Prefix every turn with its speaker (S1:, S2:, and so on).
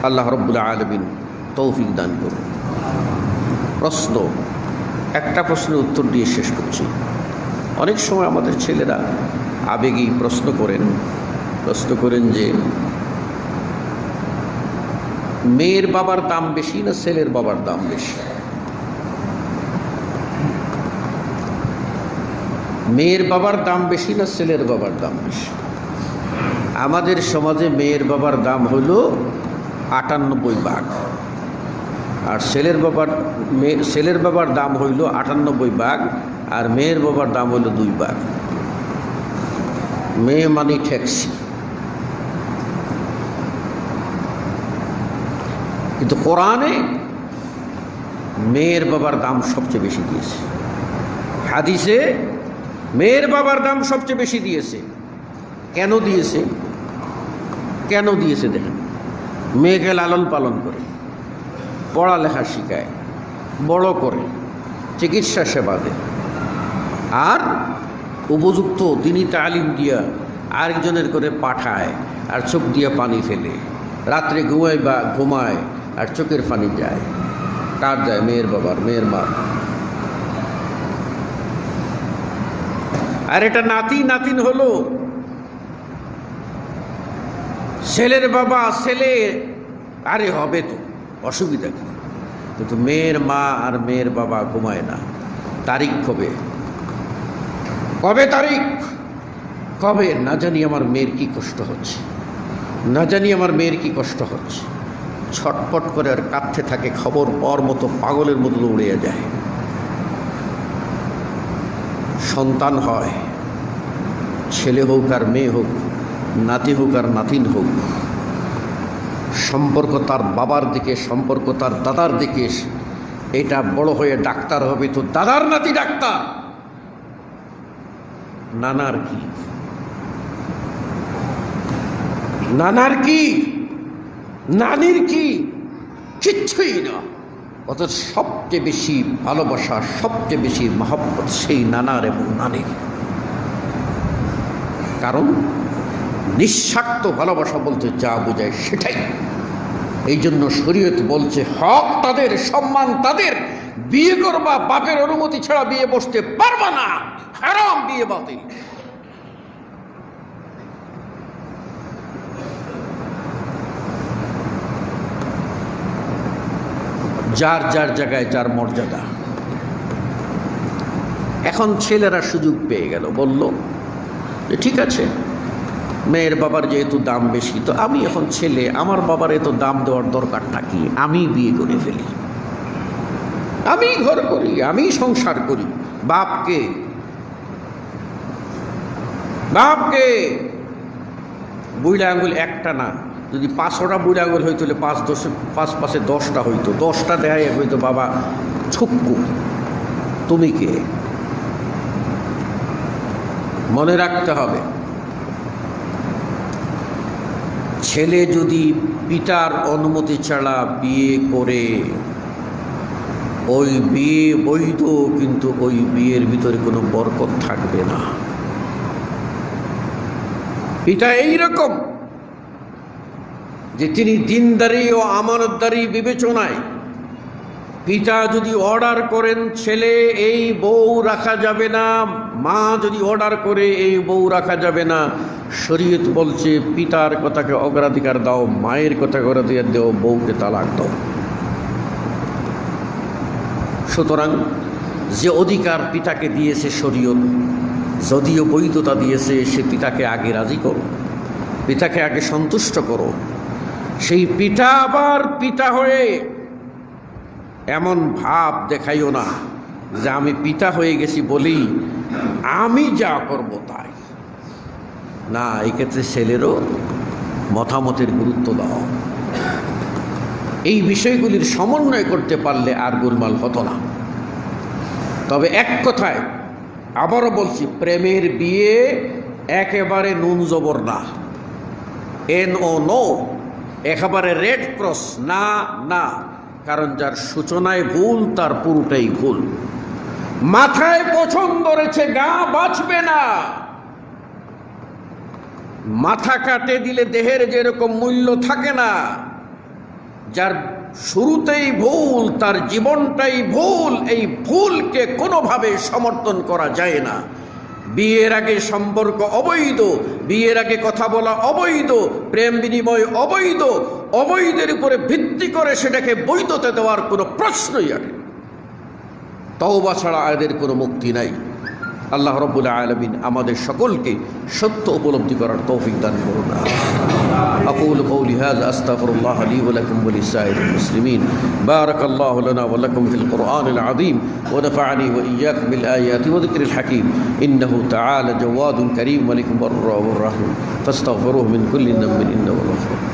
S1: আল্লাহ রব্বুল আলামিন তৌফিক দান করুন। প্রশ্ন, একটা প্রশ্নের উত্তর দিয়ে শেষ করছি। অনেক সময় আমাদের ছেলেরা আবেগী প্রশ্ন করেন যে মেয়ের বাবার দাম বেশি না ছেলের বাবার দাম বেশি? মেয়ের বাবার দাম বেশি না ছেলের বাবার দাম বেশি? আমাদের সমাজে মেয়ের বাবার দাম হলো 98 ভাগ, আর ছেলের বাবার দাম হইল 98 ভাগ, আর মেয়ের বাবার দাম হইল 2 ভাগ। মেয়ে মানে ট্যাক্সি। কিন্তু কোরআনে মেয়ের বাবার দাম সবচেয়ে বেশি দিয়েছে, হাদিসে মেয়ের বাবার দাম সবচেয়ে বেশি দিয়েছে। কেন দিয়েছে দেখেন। মেয়েকে লালন পালন করে, পড়ালেখা শিখায়, বড় করে, চিকিৎসা সেবা দেয়, আর উপযুক্ত দিনী তালিম দিয়া আরেকজনের করে পাঠায়, আর চোখ দিয়া পানি ফেলে, রাত্রে ঘুমায় আর চোখের পানি যায়। কার যায়? মেয়ের বাবার, মেয়ের মা। আর এটা নাতিন হলো ছেলের বাবা, ছেলে আরে হবে তো, অসুবিধা কি? কিন্তু মেয়ের মা আর মেয়ের বাবা ঘুমায় না। তারিখ কবে কবে না জানি আমার মেয়ের কি কষ্ট হচ্ছে, ছটপট করে আর কাঁদতে থাকে, খবর পাওয়ার মতো পাগলের মতো উড়িয়ে যায়। সন্তান হয়, ছেলে হোক আর মেয়ে হোক, নাতি হোক আর নাতিন হোক, সম্পর্ক তার বাবার দিকে, সম্পর্ক তার দাদার দিকে। এটা বড় হয়ে ডাক্তার হবে তো দাদার নাতি ডাক্তার, নানার কি, নানির কি, কিচ্ছুই না। অত সবচেয়ে বেশি ভালোবাসা, সবচেয়ে বেশি মহব্বত সেই নানার এবং নানির। কারণ নিঃস্বার্থ ভালোবাসা বলতে যা বোঝায় সেটাই। এই জন্য শরীয়ত বলছে হক তাদের, সম্মান তাদের। বিয়ে করবা, বাপের অনুমতি ছাড়া বিয়ে বসতে পারবা না, হারাম, বিয়ে বাতিল। যার জায়গায় যার মর্যাদা। এখন ছেলেরা সুযোগ পেয়ে গেল, বলল যে ঠিক আছে, মেয়ের বাবার যেহেতু দাম বেশি, তো আমি এখন ছেলে, আমার বাবার এত দাম দেওয়ার দরকারটা কি? আমি বিয়ে করে ফেলি, আমি ঘর করি, আমি সংসার করি। বাপকে বুড়া আঙুল একটা না, যদি 500টা বুড়া আঙুল হইতো, 5 পাশে 10টা হইতো, 10টা দেখাই হইতো বাবা ছুক্কু তুমি কে। মনে রাখতে হবে, ছেলে যদি পিতার অনুমতি ছাড়া বিয়ে করে, ওই বিয়ে বৈধ, কিন্তু ওই বিয়ের ভিতরে কোনো বরকত থাকবে না। পিতা এইরকম যে তিনি দিনদারি ও আমানতদারি বিবেচনায়, পিতা যদি অর্ডার করেন ছেলে এই বউ রাখা যাবে না, মা যদি অর্ডার করে এই বউ রাখা যাবে না, শরীয়ত বলছে পিতার কথাকে অগ্রাধিকার দাও, মায়ের কথাকে অগ্রাধিকার দাও, বউকে তালাক দাও। সুতরাং যে অধিকার পিতাকে দিয়েছে শরীয়ত, যদিও বৈধতা দিয়েছে, সে পিতাকে আগে রাজি করো, পিতাকে আগে সন্তুষ্ট করো। সেই পিতা আবার পিতা হয়ে এমন ভাব দেখাইও না যে আমি পিতা হয়ে গেছি বলি আমি যা করব তাই না। এই ক্ষেত্রে ছেলেরও মতামতের গুরুত্ব দাও। এই বিষয়গুলির সমন্বয় করতে পারলে আর গোলমাল হতো না। তবে এক কথায় আবারও বলছি, প্রেমের বিয়ে একেবারে নুন জবর না, NO, একেবারে রেড ক্রস না। কারণ যার সূচনায় ভুল তার পুরোটাই ভুল। মাথায় পছন্দ রয়েছে, গা বাঁচবে না। মাথা কাটে দিলে দেহের যেরকম মূল্য থাকে না, যার শুরুতেই ভুল, তার জীবনটাই ভুল, এই ভুলকে কোনোভাবে সমর্থন করা যায় না। বিয়ের আগে সম্পর্ক অবৈধ, বিয়ের আগে কথা বলা অবৈধ, প্রেম বিনিময় অবৈধ, অবৈধের উপরে ভিত্তি করে সেটাকে বৈধতা দেওয়ার কোনো প্রশ্নই আসে না। তওবা ছাড়া এদের কোনো মুক্তি নাই। আল্লাহ রাব্বুল আলামিন আমাদের সকলকে সত্য উপলব্ধি করার তৌফিক দান করুন। আকুলু কওলি হাযা আস্তাগফিরুল্লাহ লি ওয়া লাকুম ওয়া লিসাইরিল মুসলিমিন। বারাকাল্লাহু লানা ওয়া লাকুম ফিল কুরআনিল আযীম ওয়া নাফা'নি ওয়া ইয়্যাকুম বিল আয়াতি ওয়া যিকরিল হাকীম। ইন্নাহু তাআলা জাওয়াদুন কারীম মালিকুম বাররাহুর রাহিম। ফাস্তাগফিরুহু মিন কুল্লি যামবিন ইন্নাহু হুয়াল গফুর।